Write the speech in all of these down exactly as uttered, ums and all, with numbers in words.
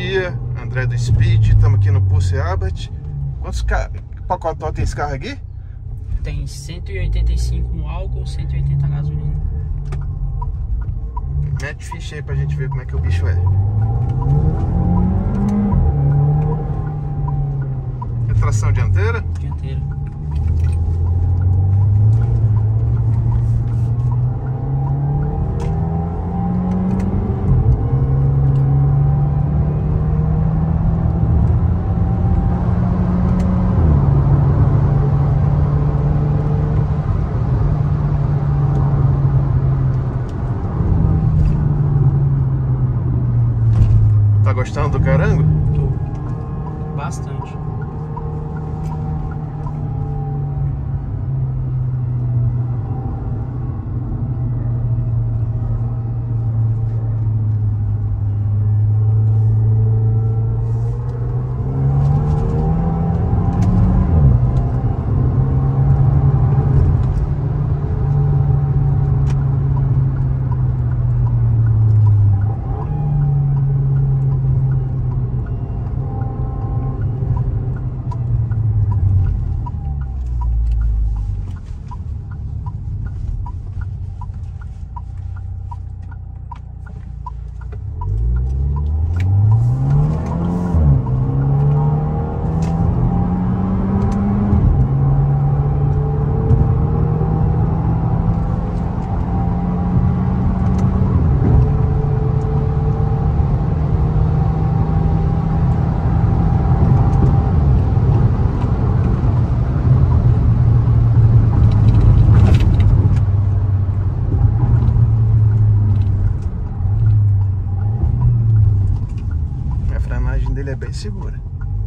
dia, André do Speed, estamos aqui no Pulse Albert. Quantos ca... pacotó tem esse carro aqui? Tem cento e oitenta e cinco no álcool, cento e oitenta na gasolina. Mete ficha aí pra gente ver como é que o bicho é. É tração dianteira? Dianteira. Tá gostando do carango? Tô. Bastante. Ele é bem segura.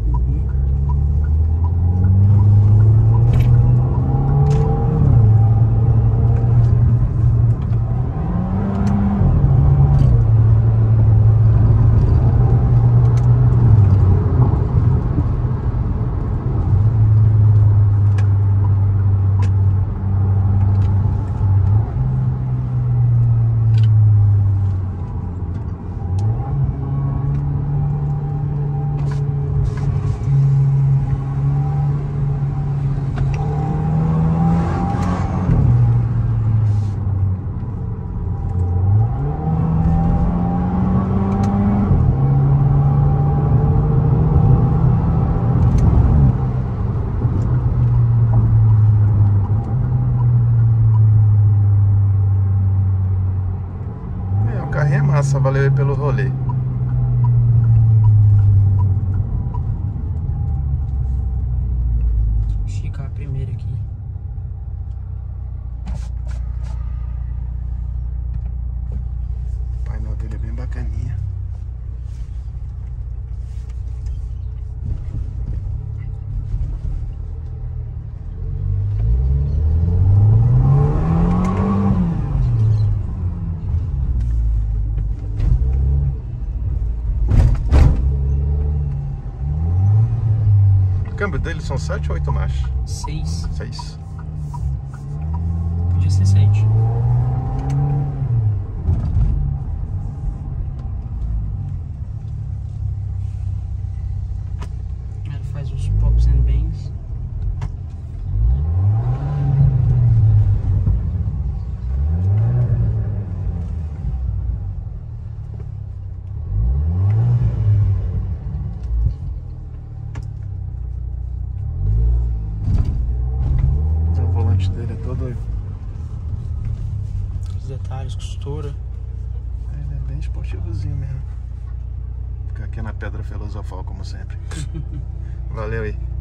Carrinho é massa, valeu aí pelo rolê. Vou esticar a primeira aqui. O painel dele é bem bacaninha. O câmbio dele são sete ou oito marchas? Seis. Seis. Podia ser sete. Ela faz os pops and bangs. Dele é todo... Os detalhes, costura. Ele é bem esportivozinho mesmo. Ficar aqui na Pedra Filosofal como sempre. Valeu aí.